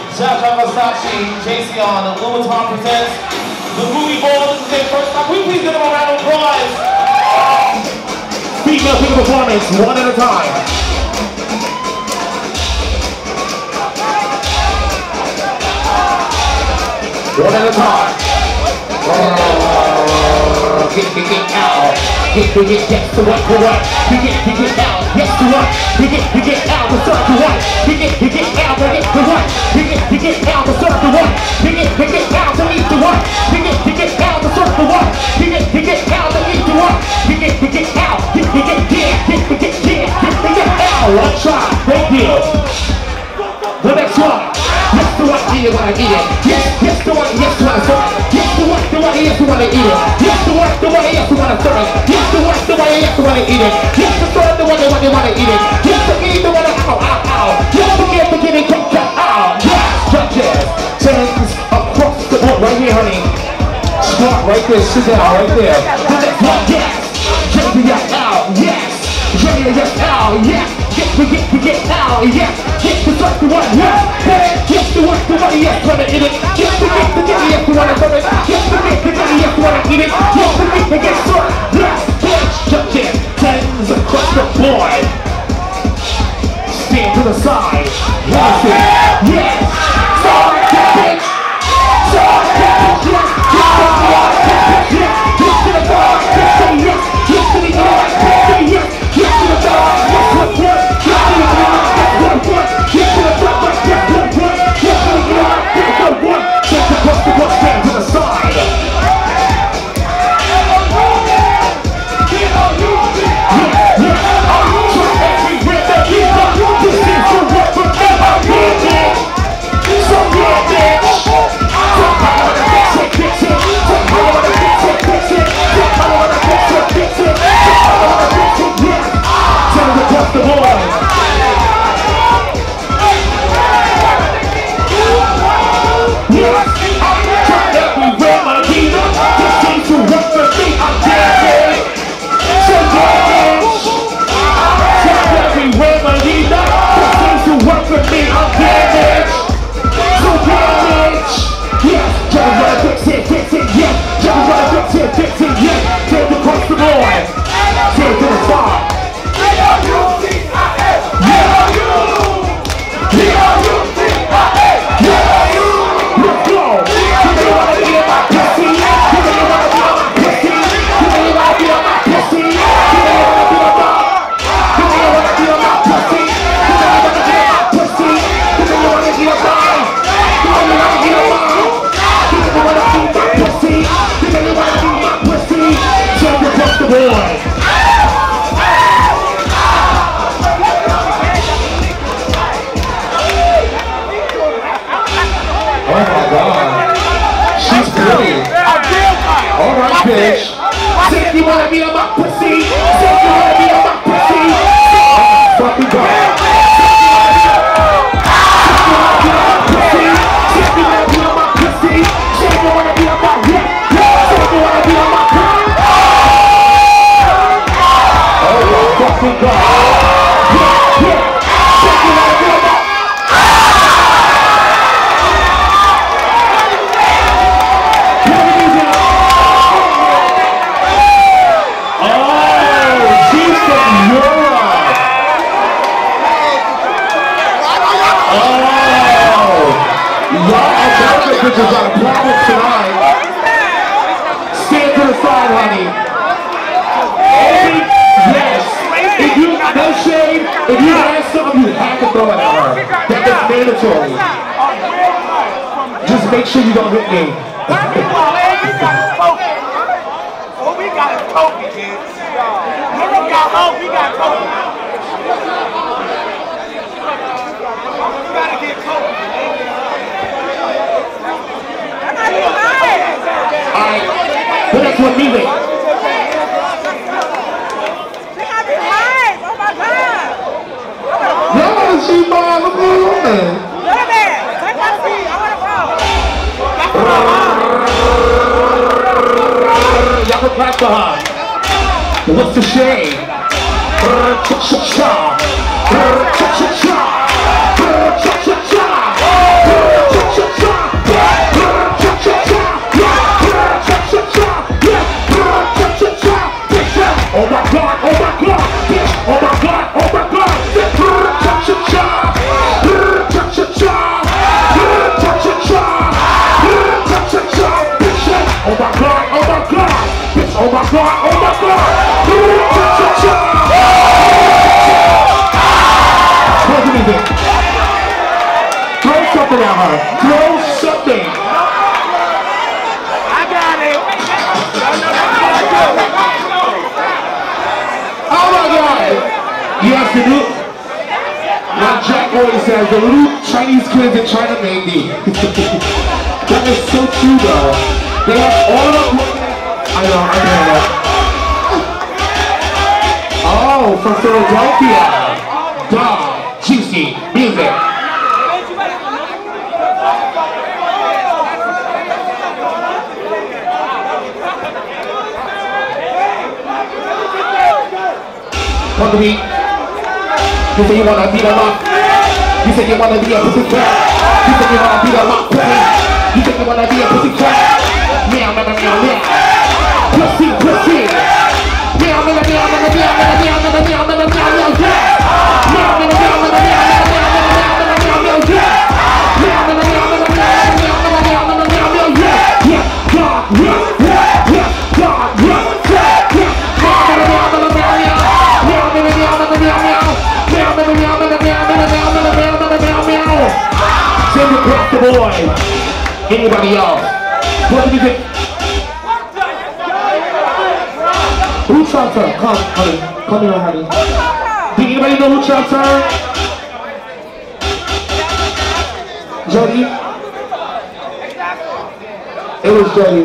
Versace, Jayceon, and Louboutin presents the Groovy Ball. This is their first time. Will you please give them a round of applause? Female King performance, one at a time. One at a time. Get out. Get to what, get out. Yes to what, get out. What's up to what? Get out. Get to what? Get out. What's up to what? Get out. To eat to what? Get out. What's up to what? Get out. To eat to what? Get out. Get out. One try. Thank you. The next one. Yes to what? Eat it when I eat it. Yes to what? Yes to what I serve. Yes to what? Yes to what I eat it. Yes to what? Yes to what I serve. Yes to what? Yes to what I eat it. Yes to serve the one they want to eat it. Yes to eat the one that ow. Yes to get beginning to ow. Yes, judges. Tens across the board right here, honey. Squat right there. Sit down right there. The next one, yes. Jayceon out. Yes. Yes out. Yes. Get out. Yes. Get to serve the one. Yes. Yes to what? Yes to want to eat it. Yes to get yes to want to serve it. Yes to get yes to want to eat it. Yes to get served. Yes. Judges, tens across the board. Stand to the side. Yes. Yes. Bitch. Say you wanna be on my pussy. Say you wanna be on my pussy. Fucking God. Say you wanna be on my pussy. Say you wanna be on my pussy. Say you wanna be on my pussy. Oh, fucking God. Say you wanna be on my Bitches got a problem tonight. Stand to the side, honey. Yes. If you no shade, if you have something, you have to throw it at her. That is mandatory. Just make sure you don't hit me. What we got is Kobe, kids. We got hope, we got Kobe. We gotta get Kobe. Alright, but that's what leave it. Oh my God! Yeah, she bought the blue woman. Look at that! Take my seat, I wanna go. Y'all can clap for her. What's the shame? Cha-cha-cha. Cha-cha-cha. Cha-cha-cha. something at her. Throw something. I got it. Oh my God. Yes, the new. Like Jack always says, the little Chinese kids in China made me. That is so true though. They have all of I know that. Oh, from Philadelphia. Duh. Juicy music. Fuck me. You say you wanna beat 'em up. You say you wanna be a pussy cat. You say you wanna beat 'em up, pussy. You say you wanna be a pussy cat. Meow, meow, meow, meow. Pussy, pussy. Meow, meow, meow, meow, meow, meow, meow, meow, meow, meow, meow, meow, yeah. Meow, meow, meow, meow, meow, meow, meow, meow, meow, yeah. Meow, meow, meow, meow, meow, meow, meow, meow, meow, meow, yeah. Yeah, God, yeah, yeah, yeah, God, yeah, yeah, yeah. Meow, meow, meow, meow, meow, meow. Meow, meow, meow, meow, meow, meow. Meow, meow, meow, meow, meow, meow, meow, meow, meow, meow. Send it back the boy. Anybody else? What do you think? Who chopped her? Come, honey. Come here, honey. Do anybody know who chopped her? Jody? It was Jody.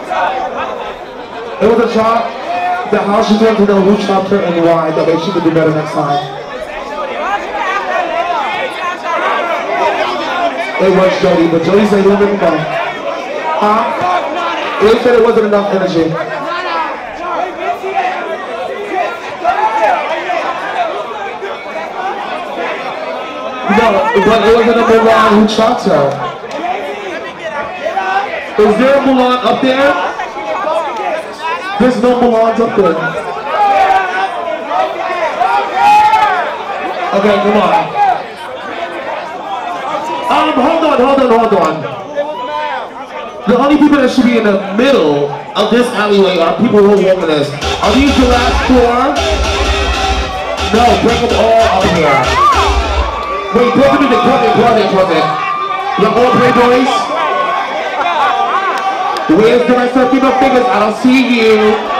It was a chop. The house is going to know who chopped her and why. That way she could do better next time. It was Jody, but Jody said he didn't know. Huh? They said it wasn't enough energy. No, but it wasn't a Mulan who chopped her. Is there a Mulan up there? There's no Mulans up there. Okay, come on. Hold on. The only people that should be in the middle of this alleyway are people who are womanist. Are these the last four? No, bring them all up here. Wait, put them in the closet. You all playboys? Where's the rest of the female figures? I don't see you.